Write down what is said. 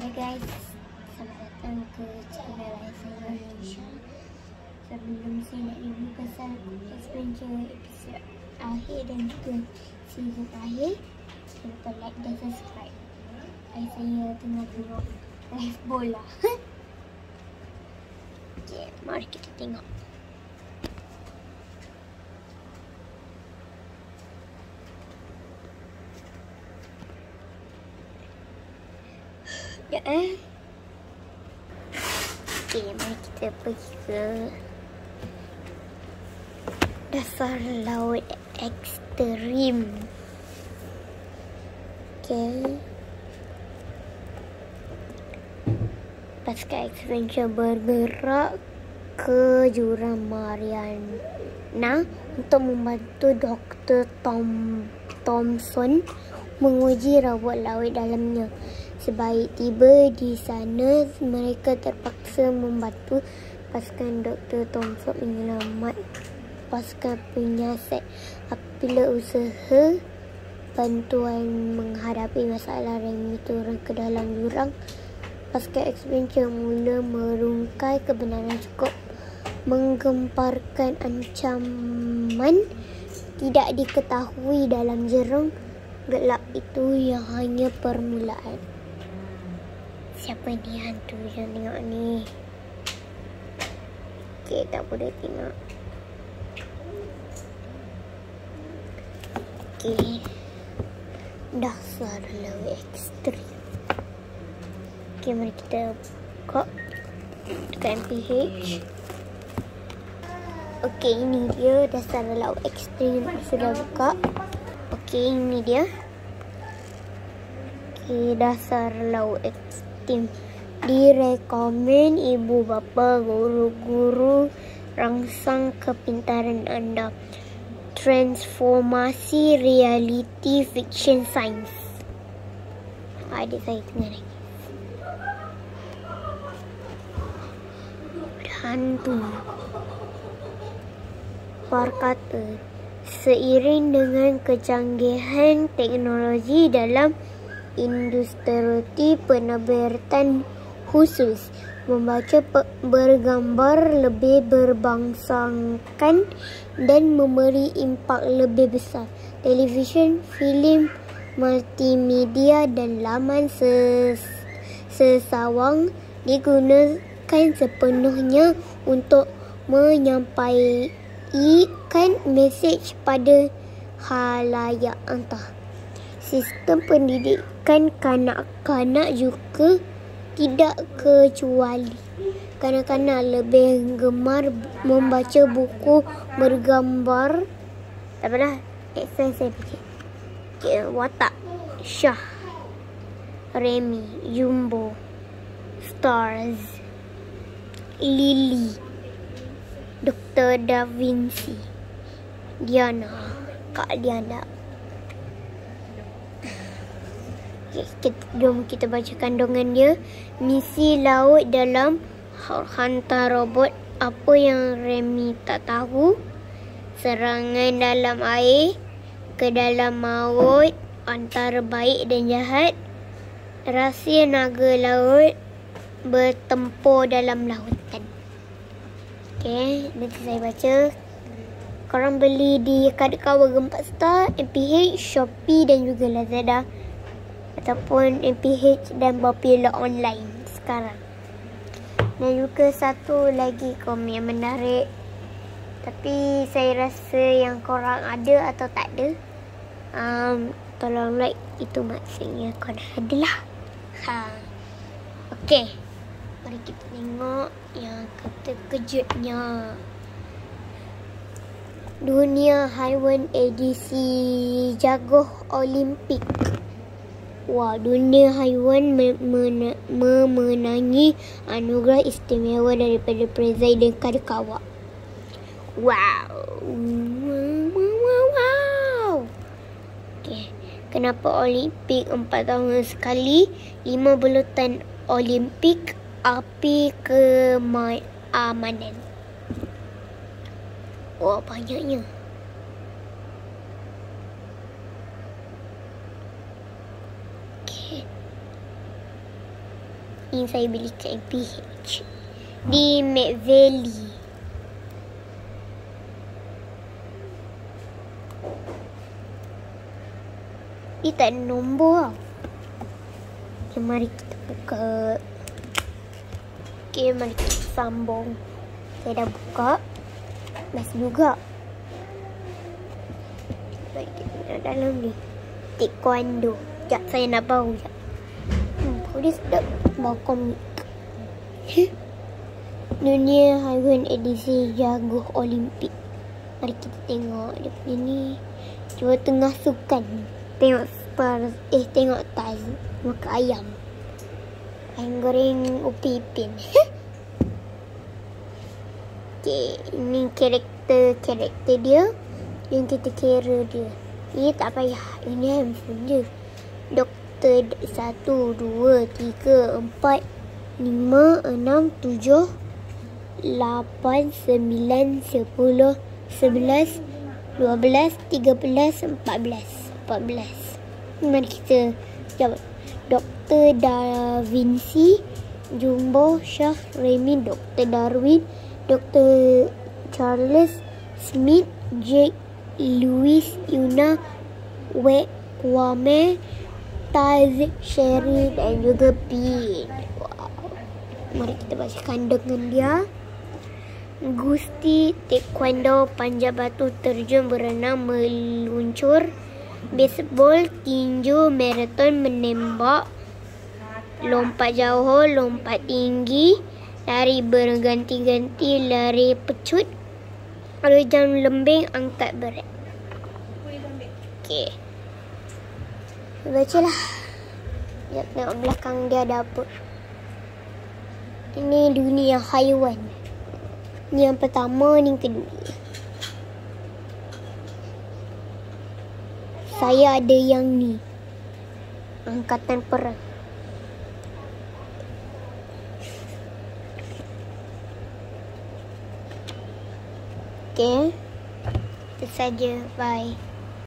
Hai guys, selamat datang ke channel saya Malaysia. Sebelum saya nak review pasal adventure episod akhir dan juga season akhir, jangan lupa like dan subscribe. Saya tengah tengok live bola. Okay, mari kita tengok. Ya, okay, mari kita pergi ke dasar laut ekstrim. Okay, pasukan adventure bergerak ke jurang Mariana untuk membantu Dr. Thompson menguji robot laut dalamnya. Sebaik tiba di sana, mereka terpaksa membantu pasukan Dr. Thompson menyelamat pasukan penyiasat. Apabila usaha bantuan menghadapi masalah Remy turun ke dalam jurang, pasukan adventure mula merungkai kebenaran cukup menggemparkan ancaman tidak diketahui dalam jurang gelap itu yang hanya permulaan. Siapa ni hantu yang tengok ni? Okay, tak boleh tengok. Okay, dasar laut ekstrim. Okay, mari kita buka dekat MPH. Okay, ini dia dasar laut ekstrim. Sudah buka. Okay, ini dia. Okay, dasar laut ekstrim. Direkomen ibu bapa, guru-guru, rangsang kepintaran anda. Transformasi reality fiction science. Adik saya tengah nangis. Hantu. Perkata, seiring dengan kecanggihan teknologi dalam industri penerbitan khusus, membaca bergambar lebih berbangsakan dan memberi impak lebih besar. Televisyen, filem, multimedia dan laman sesawang digunakan sepenuhnya untuk menyampaikan mesej pada khalayak antah. Sistem pendidikan kanak-kanak juga tidak kecuali. Kanak-kanak lebih gemar membaca buku bergambar. Tak apalah, exercise saya pergi. Okay, Watak, Shah, Remy, Jumbo, Stars, Lily, Dr. Da Vinci, Diana, Kak Diana. Jom kita baca kandungan dia. Misi laut dalam hantar robot. Apa yang Remy tak tahu. Serangan dalam air, ke dalam laut, antara baik dan jahat. Rahsia naga laut, bertempur dalam lautan. Okay, nanti saya baca. Korang beli di Kadekawa Gempak Star, MPH, Shopee dan juga Lazada, ataupun MPH dan Popular online sekarang. Dan juga satu lagi komen yang menarik, tapi saya rasa yang korang ada atau tak ada, tolong like. Itu maksudnya korang ada lah. Okay, mari kita tengok yang terkejutnya. Dunia Haiwan edisi Jaguar Olimpik. Wah, dunia haiwan memenangi anugerah istimewa daripada Presiden Kadekawa. Wow. Okay. Kenapa Olimpik 4 tahun sekali? 5 bulatan Olimpik, api keamanan. Wah, banyaknya. Ini saya beli kat MPH di Mac Valley. Ini tak ada nombor tau. Okay, mari kita buka. Okay, mari kita sambung. Saya dah buka. Best juga. Mari kita lihat dalam ni. Taekwondo. Sekejap, saya nak bau sekejap. Bau dia sedap. Bau komik. Dunia haiwan edisi jaguar Olimpik. Mari kita tengok dia punya ni. Cuba tengah sukan. Tengok tengok Taz makan ayam. Ayam goreng Upi Ipin. Okay, ini karakter dia. Yang kita kira dia. Ini tak payah. Ini handphone je. Doktor 1, 2, 3, 4, 5, 6, 7, 8, 9, 10, 11, 12, 13, 14. Mari kita jawab. Dr. Da Vinci, Jumbo, Shah, Remy, Dr. Darwin, Dr. Charles, Smith, Jake, Louis, Yuna, Kwame, Taz, Sherry dan juga Pin. Wow. Mari kita bacakan dengan dia. Gusti, taekwondo, panjat batu, terjun, berenang, meluncur, baseball, tinju, maraton, menembak, lompat jauh, lompat tinggi, lari berganti-ganti, lari pecut, jam lembing, angkat berat. Okey. Bacalah. Sekejap tengok belakang dia ada apa. Ini dunia haiwan. Ni yang pertama, ni yang kedua. Saya ada yang ni. Angkatan perang. Okay. Itu saja. Bye.